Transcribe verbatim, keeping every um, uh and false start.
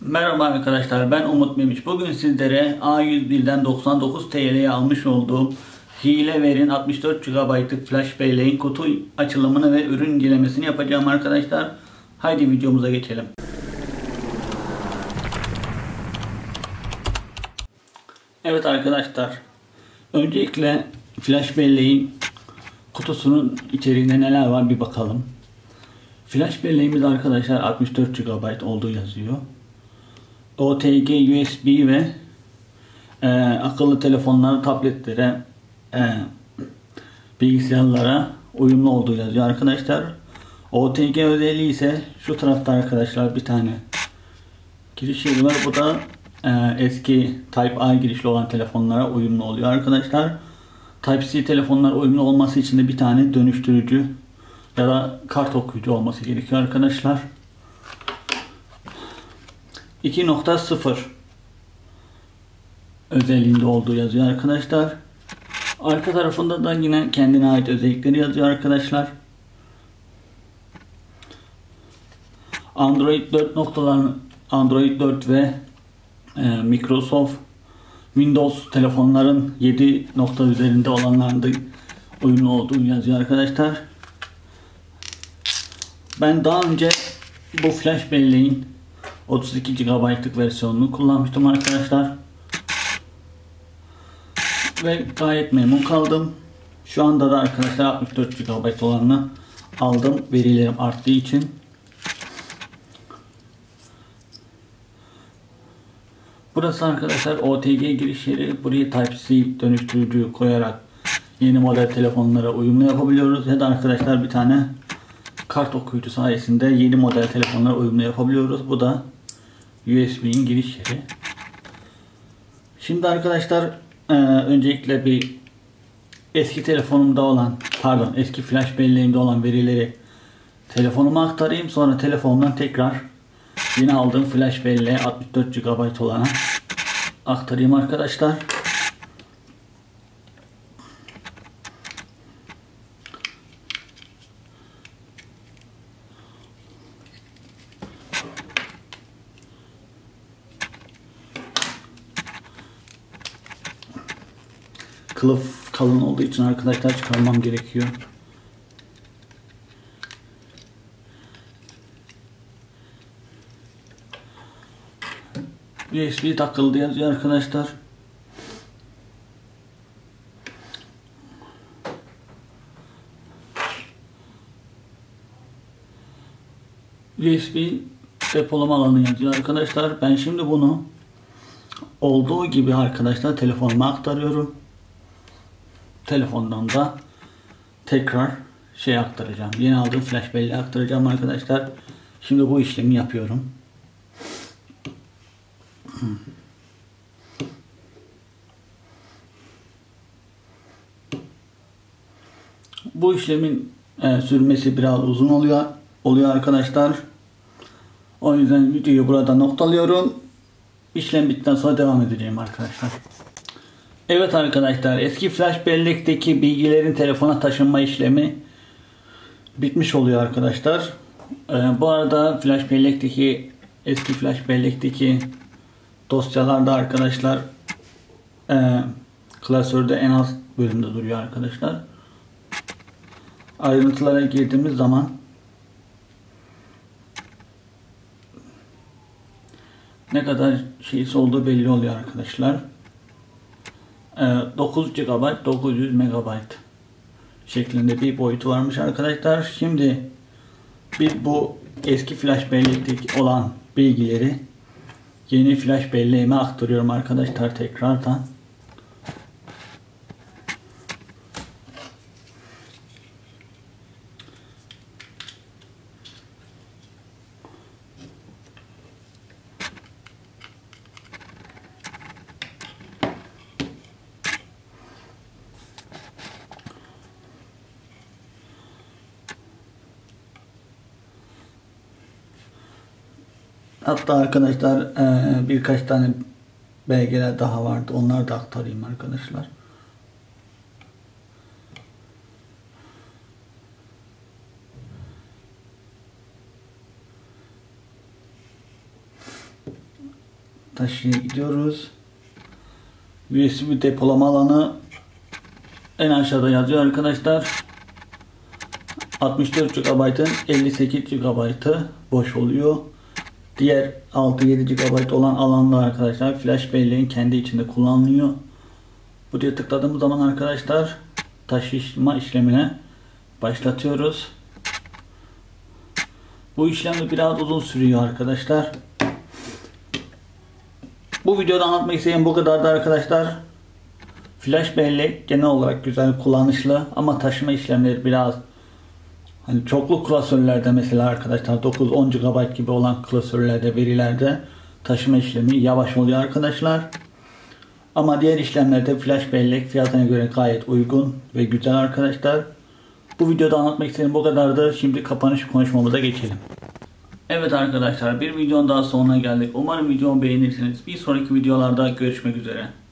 Merhaba arkadaşlar, ben Umut Memiş. Bugün sizlere A yüz bir'den doksan dokuz T L'ye almış olduğum Hilever'in altmış dört gigabaytlık flash belleğin kutu açılımını ve ürün incelemesini yapacağım arkadaşlar. Haydi videomuza geçelim. Evet arkadaşlar, öncelikle flash belleğin kutusunun içeriğinde neler var bir bakalım. Flash belleğimiz arkadaşlar altmış dört gigabayt olduğu yazıyor. O T G, U S B ve e, akıllı telefonlara, tabletlere, e, bilgisayarlara uyumlu olduğu yazıyor arkadaşlar. O T G özelliği ise şu tarafta arkadaşlar, bir tane giriş yeri var. Bu da e, eski Type-A girişli olan telefonlara uyumlu oluyor arkadaşlar. Type-C telefonlara uyumlu olması için de bir tane dönüştürücü ya da kart okuyucu olması gerekiyor arkadaşlar. iki nokta sıfır özelliğinde olduğu yazıyor arkadaşlar. Arka tarafında da yine kendine ait özellikleri yazıyor arkadaşlar. Android dört noktaların Android dört ve e, Microsoft Windows telefonların yedi nokta üzerinde olanlarında uyumlu olduğu yazıyor arkadaşlar. Ben daha önce bu flash belleğin otuz iki gigabaytlık versiyonunu kullanmıştım arkadaşlar. Ve gayet memnun kaldım. Şu anda da arkadaşlar altmış dört gigabayt olanını aldım, verilerim arttığı için. Burası arkadaşlar O T G giriş yeri. Buraya Type-C dönüştürücü koyarak yeni model telefonlara uyumlu yapabiliyoruz. Ya da arkadaşlar bir tane kart okuyucu sayesinde yeni model telefonlara uyumlu yapabiliyoruz. Bu da U S B'nin giriş yeri. Şimdi arkadaşlar e, öncelikle bir eski telefonumda olan, pardon eski flash belleğimde olan verileri telefonuma aktarayım. Sonra telefonumdan tekrar yeni aldığım flash belleğe altmış dört gigabayt olana aktarayım arkadaşlar. Kılıf kalın olduğu için arkadaşlar çıkarmam gerekiyor. U S B takıldı yazıyor arkadaşlar. U S B depolama alanı yazıyor arkadaşlar. Ben şimdi bunu olduğu gibi arkadaşlar telefonuma aktarıyorum. Telefondan da tekrar şey aktaracağım. Yeni aldığım flash belleği aktaracağım arkadaşlar. Şimdi bu işlemi yapıyorum. Bu işlemin e, sürmesi biraz uzun oluyor oluyor arkadaşlar. O yüzden videoyu burada noktalıyorum. İşlem bittikten sonra devam edeceğim arkadaşlar. Evet arkadaşlar, eski flash bellekteki bilgilerin telefona taşınma işlemi bitmiş oluyor arkadaşlar. Ee, bu arada flash bellekteki eski flash bellekteki dosyalarda arkadaşlar e, klasörde en alt bölümde duruyor arkadaşlar. Ayrıntılara girdiğimiz zaman ne kadar şeysi olduğu belli oluyor arkadaşlar. dokuz gigabayt dokuz yüz megabayt şeklinde bir boyutu varmış arkadaşlar. Şimdi bir bu eski flash bellekteki olan bilgileri yeni flash belleğime aktarıyorum arkadaşlar tekrardan. Hatta arkadaşlar e, birkaç tane belgeler daha vardı. Onları da aktarayım arkadaşlar. taşıya gidiyoruz. U S B depolama alanı en aşağıda yazıyor arkadaşlar. altmış dört gigabaytın elli sekiz gigabaytı boş oluyor. Diğer altı yedi gigabayt olan alanda arkadaşlar flash belleğin kendi içinde kullanılıyor. Buraya tıkladığımız zaman arkadaşlar taşıma işlemine başlatıyoruz. Bu işlem biraz uzun sürüyor arkadaşlar. Bu videoda anlatmak istediğim bu kadardı arkadaşlar. Flash bellek genel olarak güzel, kullanışlı ama taşıma işlemleri biraz hani çoklu klasörlerde mesela arkadaşlar dokuz on gigabayt gibi olan klasörlerde, verilerde taşıma işlemi yavaş oluyor arkadaşlar. Ama diğer işlemlerde flash bellek fiyatına göre gayet uygun ve güzel arkadaşlar. Bu videoda anlatmak istediğim bu kadardı. Şimdi kapanış konuşmamıza geçelim. Evet arkadaşlar, bir videonun daha sonuna geldik. Umarım videomu beğenirsiniz. Bir sonraki videolarda görüşmek üzere.